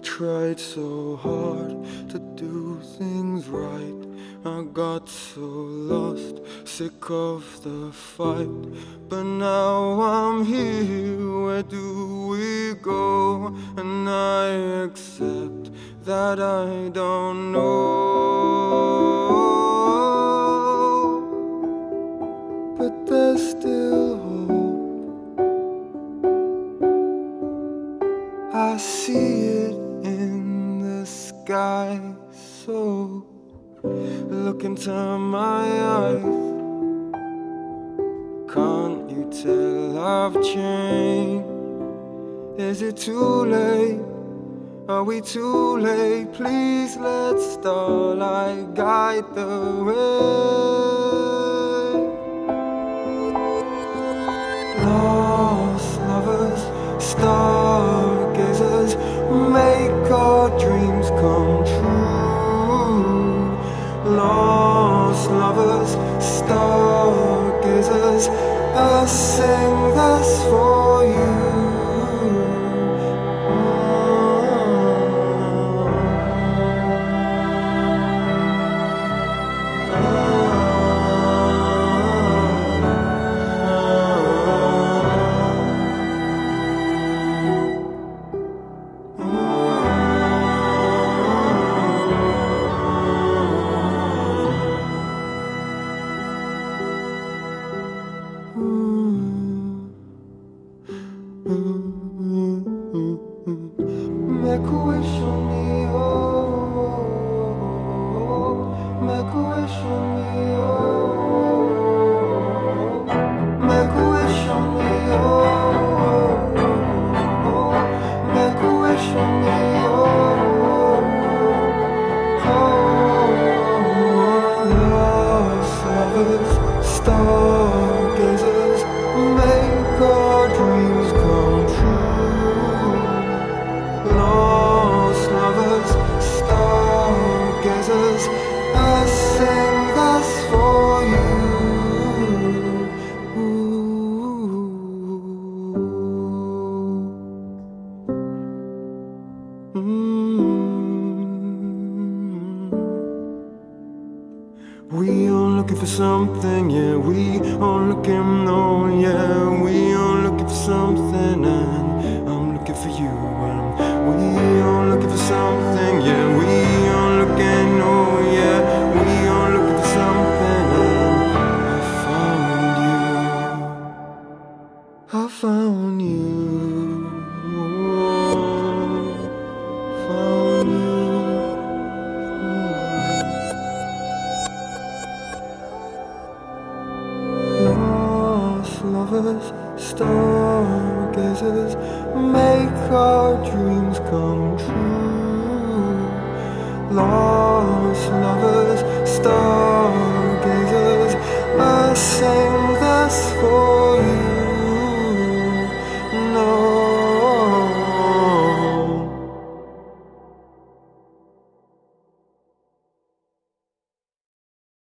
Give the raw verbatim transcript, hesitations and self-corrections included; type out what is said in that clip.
tried so hard to do things right. I got so lost, sick of the fight. But now I'm here, where do we go? And I accept that I don't know. But there's still hope. I see it in the sky, so look into my eyes. Can't you tell I've changed? Is it too late? Are we too late? Please let starlight guide the way. Lost lovers, stargazers, make our dreams come true. Lost lovers, stargazers, I sing this for you. Make a wish on me, oh, make a wish on me, oh, make a wish on me, oh, make a wish on me, oh, lost lovers, stargazers, make our dreams come true. Lost lovers, stargazers, I sing this for you. Mm-hmm. We all looking for something, yeah. We all looking, oh yeah. We all looking for something, and I'm looking for you. We all looking for something, yeah. We all looking, oh yeah. We all looking for something, and I found you. I found you. Oh, found you. Lost lovers, stargazers, make our dreams come true. Lost lovers, stargazers, I sing this for